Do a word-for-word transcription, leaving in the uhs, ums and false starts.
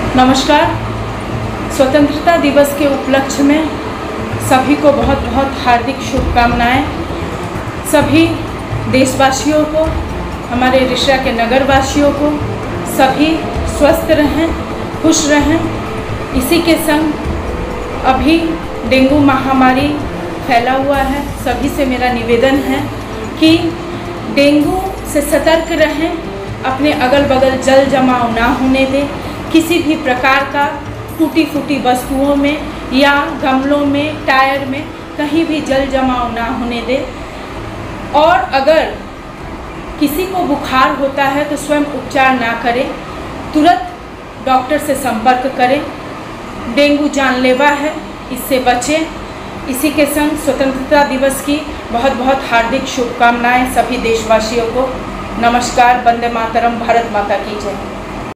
नमस्कार। स्वतंत्रता दिवस के उपलक्ष्य में सभी को बहुत बहुत हार्दिक शुभकामनाएं। सभी देशवासियों को, हमारे रिश्रा के नगरवासियों को सभी स्वस्थ रहें, खुश रहें। इसी के संग अभी डेंगू महामारी फैला हुआ है। सभी से मेरा निवेदन है कि डेंगू से सतर्क रहें, अपने अगल बगल जल जमाव ना होने दें। किसी भी प्रकार का टूटी फूटी वस्तुओं में या गमलों में, टायर में कहीं भी जल जमाव ना होने दें। और अगर किसी को बुखार होता है तो स्वयं उपचार ना करें, तुरंत डॉक्टर से संपर्क करें। डेंगू जानलेवा है, इससे बचें। इसी के संग स्वतंत्रता दिवस की बहुत बहुत हार्दिक शुभकामनाएं सभी देशवासियों को। नमस्कार। वंदे मातरम। भारत माता की जय।